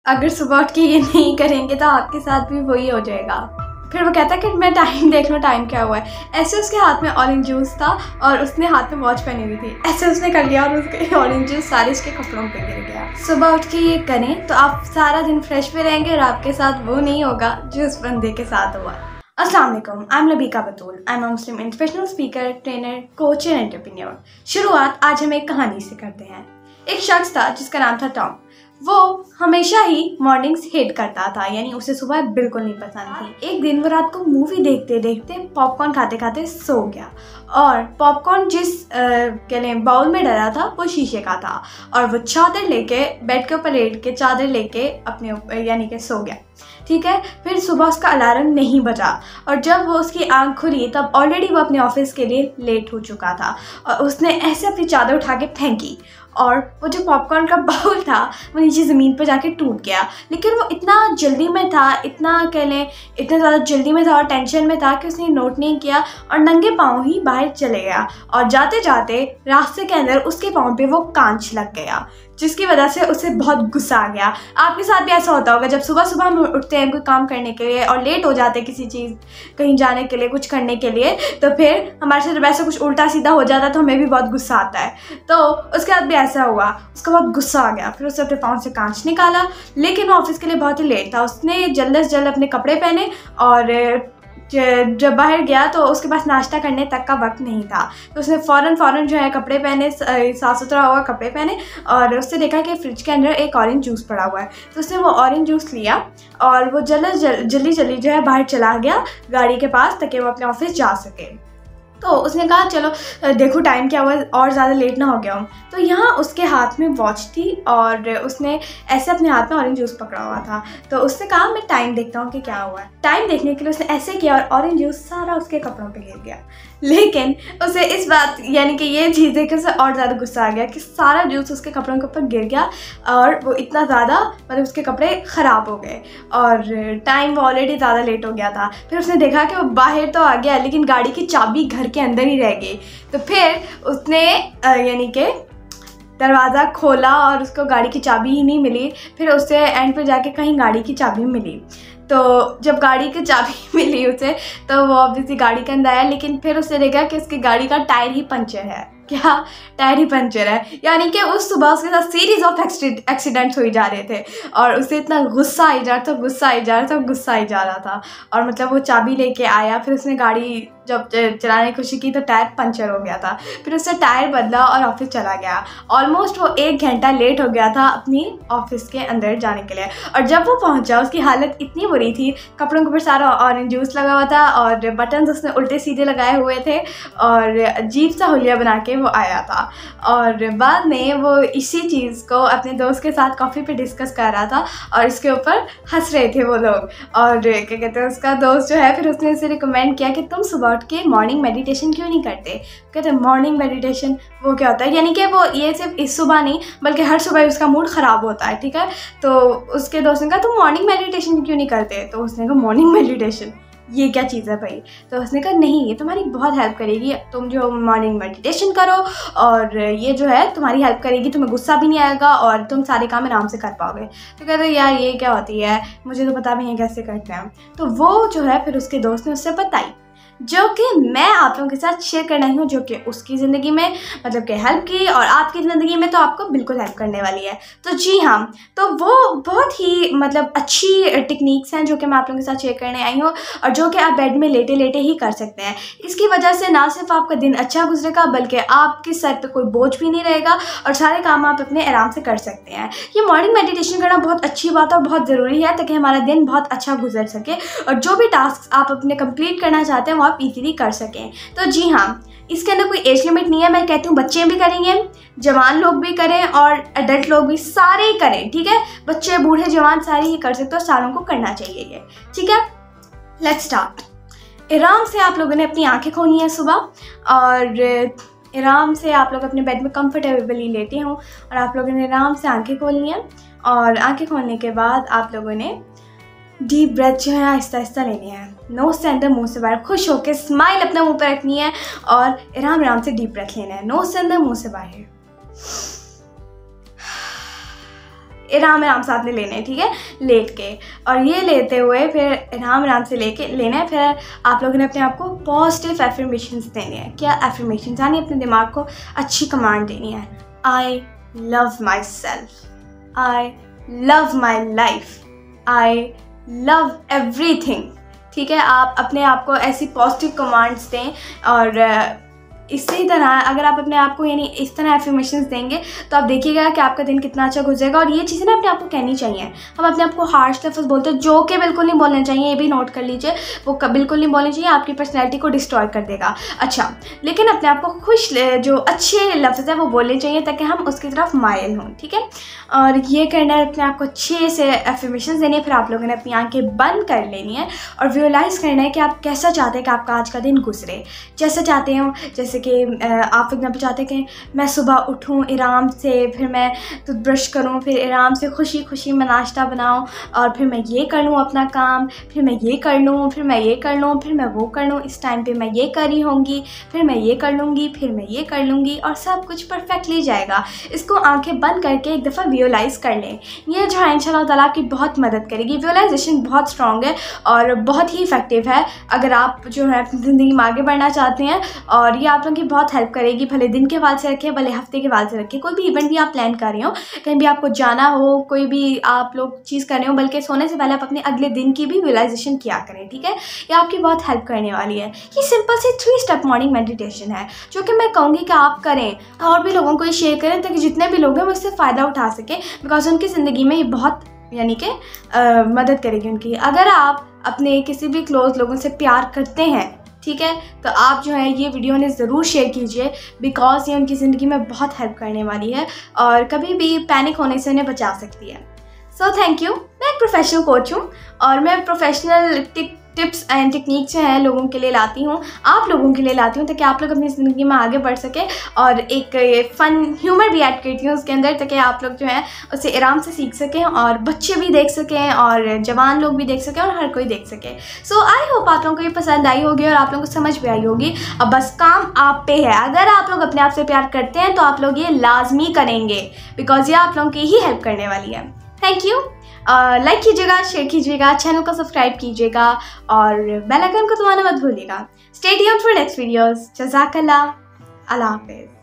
अगर सुबह उठ के ये नहीं करेंगे तो आपके साथ भी वही हो जाएगा। फिर वो कहता है कि मैं टाइम देख लूँ, टाइम क्या हुआ है। ऐसे उसके हाथ में ऑरेंज जूस था और उसने हाथ में वॉच पहनी हुई थी। ऐसे उसने कर लिया और उसके ऑरेंज जूस सारे उसके कपड़ों पे गिर गया। सुबह उठ के ये करें तो आप सारा दिन फ्रेश भी रहेंगे और आपके साथ वो नहीं होगा जो उस बंदे के साथ हुआ। अस्सलाम वालेकुम, I am Labeeka Batool. I am a Muslim international speaker, trainer, coach and entrepreneur. शुरुआत आज हम एक कहानी से करते हैं। एक शख्स था जिसका नाम था टॉम। वो हमेशा ही मॉर्निंग्स हेट करता था, यानी उसे सुबह बिल्कुल नहीं पसंद थी। एक दिन वो रात को मूवी देखते देखते पॉपकॉर्न खाते खाते सो गया और पॉपकॉर्न जिस बाउल में डला था वो शीशे का था और वो चादर लेके बेड के ऊपर लेट के चादर लेके अपने ऊपर यानी कि सो गया। ठीक है, फिर सुबह उसका अलार्म नहीं बजा और जब वो उसकी आंख खुली तब ऑलरेडी वो अपने ऑफिस के लिए लेट हो चुका था और उसने ऐसे अपनी चादर उठा के फेंकी और वो जो पॉपकॉर्न का बाउल था वो नीचे ज़मीन पर जाके टूट गया। लेकिन वो इतना जल्दी में था, इतना कह लें इतना ज़्यादा जल्दी में था और टेंशन में था कि उसने नोट नहीं किया और नंगे पाँव ही बाहर चले गया और जाते जाते रास्ते के अंदर उसके पाँव पे वो कांच लग गया, जिसकी वजह से उसे बहुत गुस्सा आ गया। आपके साथ भी ऐसा होता होगा, जब सुबह सुबह हम उठते हैं कोई काम करने के लिए और लेट हो जाते हैं किसी चीज़ कहीं जाने के लिए, कुछ करने के लिए, तो फिर हमारे साथ जब ऐसा कुछ उल्टा सीधा हो जाता है तो हमें भी बहुत गुस्सा आता है। तो उसके बाद भी ऐसा हुआ, उसका बहुत गुस्सा आ गया। फिर उसने अपने पाँव से कांच निकाला, लेकिन वो ऑफिस के लिए बहुत ही लेट था। उसने जल्द से जल्द अपने कपड़े पहने और जब बाहर गया तो उसके पास नाश्ता करने तक का वक्त नहीं था। तो उसने फ़ौरन जो है कपड़े पहने, साफ़ सुथरा हुआ कपड़े पहने और उसने देखा कि फ्रिज के अंदर एक ऑरेंज जूस पड़ा हुआ है। तो उसने वो ऑरेंज जूस लिया और वो जल्दी जो है बाहर चला गया गाड़ी के पास ताकि वो अपने ऑफिस जा सके। तो उसने कहा चलो देखो टाइम क्या हुआ और ज़्यादा लेट ना हो गया हूँ। तो यहाँ उसके हाथ में वॉच थी और उसने ऐसे अपने हाथ में ऑरेंज जूस पकड़ा हुआ था। तो उसने कहा मैं टाइम देखता हूँ कि क्या हुआ है। टाइम देखने के लिए उसने ऐसे किया और ऑरेंज जूस सारा उसके कपड़ों पे गिर गया। लेकिन उसे इस बात यानी कि ये चीज़ देख के उसे और ज़्यादा गुस्सा आ गया कि सारा जूस उसके कपड़ों के ऊपर गिर गया और वो इतना ज़्यादा मतलब उसके कपड़े ख़राब हो गए और टाइम वो ऑलरेडी ज़्यादा लेट हो गया था। फिर उसने देखा कि वो बाहर तो आ गया लेकिन गाड़ी की चाबी घर के अंदर ही रह गई। तो फिर उसने यानी कि दरवाज़ा खोला और उसको गाड़ी की चाबी ही नहीं मिली। फिर उससे एंड पे जाके कहीं गाड़ी की चाबी मिली। तो जब गाड़ी की चाबी मिली उसे तो वो ऑब्वियसली गाड़ी के अंदर आया, लेकिन फिर उसने देखा कि उसकी गाड़ी का टायर ही पंचर है। क्या टायर ही पंचर है? यानी कि उस सुबह उसके साथ सीरीज ऑफ एक्सीडेंट्स हुई जा रहे थे और उसे इतना गुस्सा आई जा रहा था और मतलब वो चाबी लेके आया। फिर उसने गाड़ी जब चलाने की कोशिश की तो टायर पंचर हो गया था। फिर उसने टायर बदला और ऑफिस चला गया। ऑलमोस्ट वो 1 घंटा लेट हो गया था अपनी ऑफिस के अंदर जाने के लिए और जब वो पहुंचा उसकी हालत इतनी बुरी थी, कपड़ों के ऊपर सारा ऑरेंज जूस लगा हुआ था और बटन्स उसने उल्टे सीधे लगाए हुए थे और अजीब सा हुलिया बना के वो आया था। और बाद में वो इसी चीज़ को अपने दोस्त के साथ कॉफ़ी पे डिस्कस कर रहा था और इसके ऊपर हंस रहे थे वो लोग। और क्या कहते हैं उसका दोस्त जो है फिर उसने उसे रिकमेंड किया कि तुम सुबह उठ के मॉर्निंग मेडिटेशन क्यों नहीं करते। कहते मॉर्निंग मेडिटेशन वो क्या होता है, यानी कि वो ये सिर्फ इस सुबह नहीं बल्कि हर सुबह उसका मूड ख़राब होता है। ठीक है, तो उसके दोस्त ने कहा तुम मॉर्निंग मेडिटेशन क्यों नहीं करते। तो उसने कहा मॉर्निंग मेडिटेशन ये क्या चीज़ है भाई। तो उसने कहा नहीं ये तुम्हारी बहुत हेल्प करेगी, तुम जो मॉर्निंग मेडिटेशन करो और ये जो है तुम्हारी हेल्प करेगी, तुम्हें गुस्सा भी नहीं आएगा और तुम सारे काम आराम से कर पाओगे। तो कहते यार ये क्या होती है, मुझे तो पता भी नहीं कैसे करते हैं। तो वो जो है फिर उसके दोस्त ने उससे बताई जो कि मैं आप लोगों के साथ शेयर करना हूँ, जो कि उसकी ज़िंदगी में मतलब कि हेल्प की और आपकी ज़िंदगी में तो आपको बिल्कुल हेल्प करने वाली है। तो जी हाँ, तो वो बहुत ही मतलब अच्छी टेक्निक्स हैं जो कि मैं आप लोगों के साथ शेयर करने आई हूँ और जो कि आप बेड में लेटे लेटे ही कर सकते हैं। इसकी वजह से ना सिर्फ आपका दिन अच्छा गुजरेगा बल्कि आपके सर पे कोई बोझ भी नहीं रहेगा और सारे काम आप अपने आराम से कर सकते हैं। ये मॉर्निंग मेडिटेशन करना बहुत अच्छी बात और बहुत ज़रूरी है ताकि हमारा दिन बहुत अच्छा गुजर सके और जो भी टास्क आप अपने कंप्लीट करना चाहते हैं वो आप इजीली कर सकें। तो जी हाँ, इसके अंदर कोई एज लिमिट नहीं है। मैं कहती हूँ बच्चे भी करेंगे, जवान लोग भी करें और एडल्ट लोग भी, सारे ही करें। ठीक है, बच्चे बूढ़े जवान सारे ही कर सकते हो, सारों को करना चाहिए ये। ठीक है, लेट्स स्टार्ट। आराम से आप लोगों ने अपनी आंखें खोलनी है सुबह और आराम से आप लोग अपने बेड में कंफर्टेबली लेटे हों और आप लोगों ने आराम से आंखें खोलनी है और आंखें खोलने के बाद आप लोगों ने डीप ब्रेथ जो है आहिस्ता आहिस्ता लेनी है। नोज से अंदर मुंह से बाहर, खुश होकर स्माइल अपने मुंह पर रखनी है और आराम आराम से डीप ब्रेथ लेना है। नोज से अंदर मुंह से बाहर। आराम से आपने लेने हैं, ठीक है, लेट के। और ये लेते हुए फिर आराम से लेना है। फिर आप लोगों ने अपने आप को पॉजिटिव एफर्मेशंस देने हैं। क्या एफर्मेशंस, यानी अपने दिमाग को अच्छी कमांड देनी है। I love myself, I love my life, I love everything. ठीक है, आप अपने आप को ऐसी पॉजिटिव कमांड्स दें। और इसी तरह अगर आप अपने आप को यानी इस तरह एफर्मेशंस देंगे तो आप देखिएगा कि आपका दिन कितना अच्छा गुजरेगा। और ये चीज़ें ना अपने आप को कहनी चाहिए। हम अपने आप को हार्श लफ्ज़ बोलते हैं जो कि बिल्कुल नहीं बोलने चाहिए, ये भी नोट कर लीजिए, वो बिल्कुल नहीं बोलने चाहिए, आपकी पर्सनैलिटी को डिस्ट्रॉय कर देगा। अच्छा, लेकिन अपने आप को खुश जो अच्छे लफ्ज़ हैं वो बोलने चाहिए ताकि हम उसकी तरफ मायल हों। ठीक है, और ये करना है, अपने आप को अच्छे से एफर्मेशंस देनी है। फिर आप लोगों ने अपनी आंखें बंद कर लेनी है और विजुअलाइज़ करना है कि आप कैसा चाहते हैं कि आपका आज का दिन गुजरे। जैसा चाहते हो, जैसे कि आप एग्जाम्पल चाहते हैं कि मैं सुबह उठूं आराम से, फिर मैं टूथब्रश करूं, फिर आराम से खुशी खुशी मैं नाश्ता बनाऊं, और फिर मैं ये कर लूं अपना काम, फिर मैं ये कर लूं, फिर मैं ये कर लूं, फिर मैं वो कर लूं, इस टाइम पे मैं ये कर रही होंगी, फिर मैं ये कर लूँगी, फिर मैं ये कर लूँगी, और सब कुछ परफेक्टली जाएगा। इसको आंखें बंद करके एक दफ़ा विजुअलाइज़ कर लें। ये जो है इंशाल्लाह ताला आपकी बहुत मदद करेगी। विजुअलाइजेशन बहुत स्ट्रॉन्ग है और बहुत ही इफेक्टिव है अगर आप जो है अपनी ज़िंदगी में आगे बढ़ना चाहते हैं। और ये आप लोगों की बहुत हेल्प करेगी, भले दिन के हवाले से रखें, भले हफ्ते के हवाले से रखें। कोई भी इवेंट भी आप प्लान कर रहे हो, कहीं भी आपको जाना हो, कोई भी आप लोग चीज़ कर रहे हो, बल्कि सोने से पहले आप अपने अगले दिन की भी विजुअलाइजेशन किया करें। ठीक है, ये आपकी बहुत हेल्प करने वाली है। ये सिंपल सी 3 स्टेप मॉर्निंग मेडिटेशन है जो कि मैं कहूँगी कि आप करें और भी लोगों को ये शेयर करें ताकि जितने भी लोग हैं वो इससे फ़ायदा उठा सकें, बिकॉज उनकी ज़िंदगी में ये बहुत यानी कि मदद करेगी उनकी। अगर आप अपने किसी भी क्लोज लोगों से प्यार करते हैं, ठीक है, तो आप जो है ये वीडियो ने ज़रूर शेयर कीजिए, बिकॉज ये उनकी ज़िंदगी में बहुत हेल्प करने वाली है और कभी भी पैनिक होने से उन्हें बचा सकती है। So thank you. मैं एक प्रोफेशनल कोच हूँ और मैं प्रोफेशनल टिप्स एंड टेक्निक्स जो हैं लोगों के लिए लाती हूँ, आप लोगों के लिए लाती हूँ, ताकि आप लोग अपनी ज़िंदगी में आगे बढ़ सकें। और एक फ़न ह्यूमर भी ऐड करती हूँ उसके अंदर, ताकि आप लोग जो है उसे आराम से सीख सकें और बच्चे भी देख सकें और जवान लोग भी देख सकें और हर कोई देख सके। सो आई होप आप लोगों को ये पसंद आई होगी और आप लोगों को समझ भी आई होगी। अब बस काम आप पे है। अगर आप लोग अपने आप से प्यार करते हैं तो आप लोग ये लाजमी करेंगे, बिकॉज ये आप लोगों की ही हेल्प करने वाली है। Thank you. लाइक कीजिएगा, शेयर कीजिएगा, चैनल को सब्सक्राइब कीजिएगा और बेल आइकन को दबाना मत भूलिएगा। Stay tuned for next videos. जज़ाकल्लाह। अल्लाह हाफ़िज़।